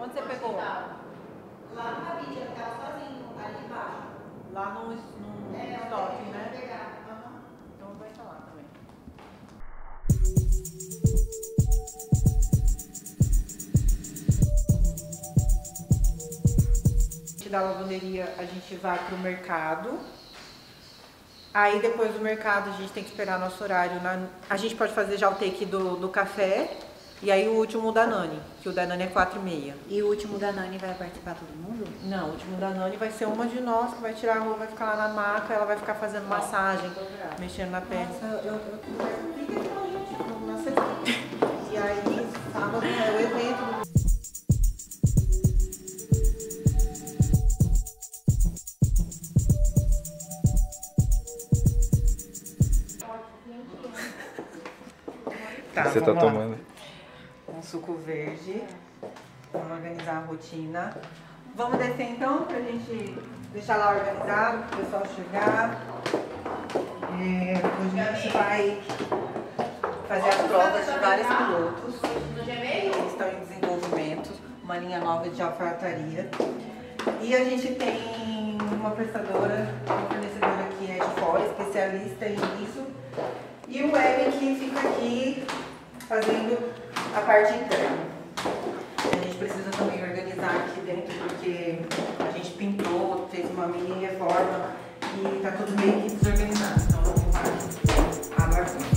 Onde você pegou? Lá no Cabide, ele tava sozinho, ali embaixo. Lá no estoque, né? Pegar. Então vai estar lá também. Da lavanderia a gente vai pro mercado. Aí depois do mercado a gente tem que esperar nosso horário. A gente pode fazer já o take do café. E aí o último da Nani, que o da Nani é 4h30. E o último da Nani vai participar todo mundo? Não, o último da Nani vai ser uma de nós que vai tirar a roupa, vai ficar lá na maca, ela vai ficar fazendo massagem, mexendo na pele. Nossa, eu fica aqui com a gente, na sexta. E aí, sábado é o evento. Tá, Você tá tomando? Um suco verde. Vamos organizar a rotina. Vamos descer então pra gente deixar lá organizado, pro pessoal chegar. Hoje a gente vai fazer as provas de vários pilotos. Eles estão em desenvolvimento, uma linha nova de alfaiataria. E a gente tem uma prestadora, uma fornecedora que é de fora, especialista em isso. E o Evan que fica aqui fazendo a parte interna. A gente precisa também organizar aqui dentro porque a gente pintou, fez uma mini reforma e tá tudo meio que desorganizado. Então vamos lá, aguardando.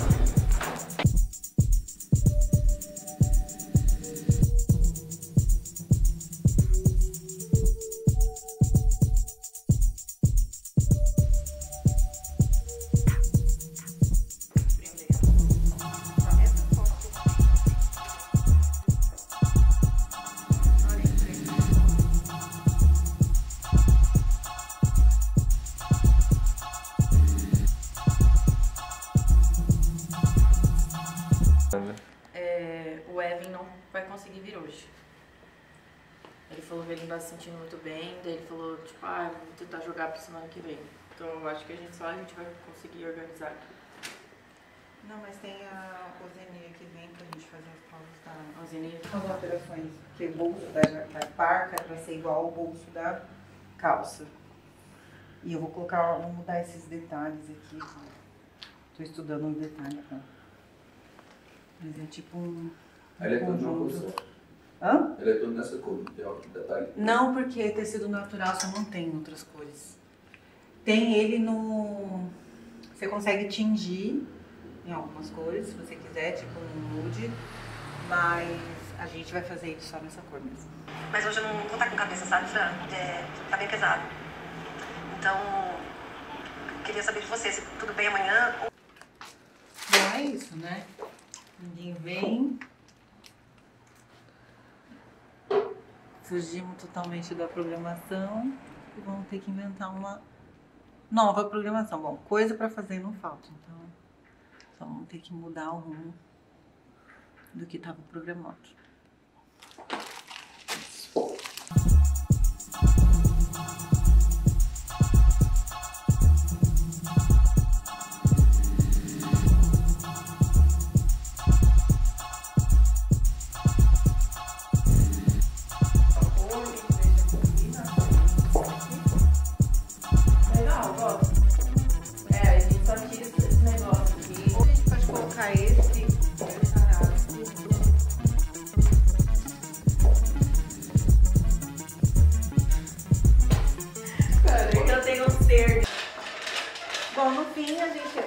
O Evan não vai conseguir vir hoje. Ele falou que ele não tá se sentindo muito bem, daí ele falou, tipo, vou tentar jogar pra semana que vem. Então eu acho que a gente vai conseguir organizar aqui. Não, mas tem a Ozenia que vem pra gente fazer as provas da Ozenia. as alterações, porque o bolso da parca é pra ser igual ao bolso da calça. E eu vou mudar esses detalhes aqui. Tô estudando um detalhe, tá? Mas é tipo um Ele é todo de uma cor conjunto. só. Hã? Ele é todo nessa cor, não tem outro detalhe. Não, porque tecido natural só não tem outras cores. Tem ele no... Você consegue tingir em algumas cores, se você quiser, tipo um nude. Mas a gente vai fazer ele só nessa cor mesmo. Mas hoje eu não vou estar com cabeça, sabe, Fran? Tá bem pesado. Então, queria saber de você, se tudo bem amanhã. Bom, é isso, né? Ninguém vem. Fugimos totalmente da programação e vamos ter que inventar uma nova programação. Bom, coisa pra fazer não falta, então só vamos ter que mudar o rumo do que estava programado. Bom, no fim a gente...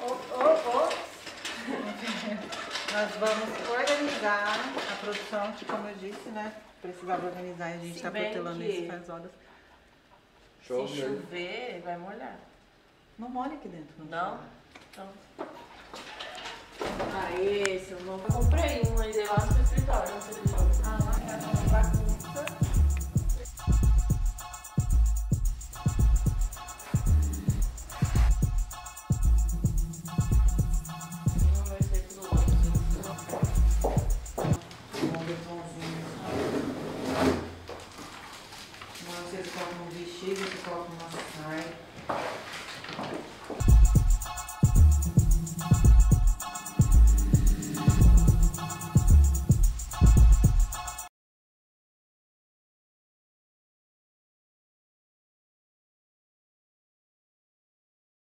Nós vamos organizar a produção, que como eu disse, né? Precisava organizar e a gente Se tá bem protelando que- isso faz horas. Se chover, vai molhar. Não molha aqui dentro. Não? Então... esse eu não comprei um, mas eu acho que é escritório, não sei se bagunça. Vocês colocam um vestido, vocês colocam uma saia.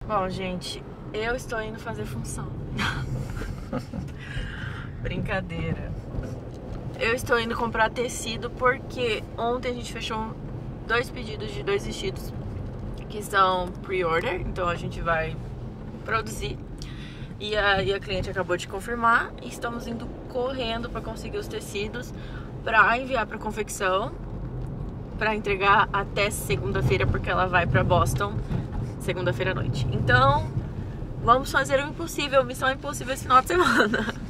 Bom, gente, eu estou indo fazer função. Brincadeira. Eu estou indo comprar tecido porque ontem a gente fechou 2 pedidos de 2 vestidos que são pre-order, então a gente vai produzir. E aí a cliente acabou de confirmar e estamos indo correndo para conseguir os tecidos para enviar para confecção, para entregar até segunda-feira, porque ela vai para Boston segunda-feira à noite. Então, vamos fazer o impossível, missão impossível esse final de semana.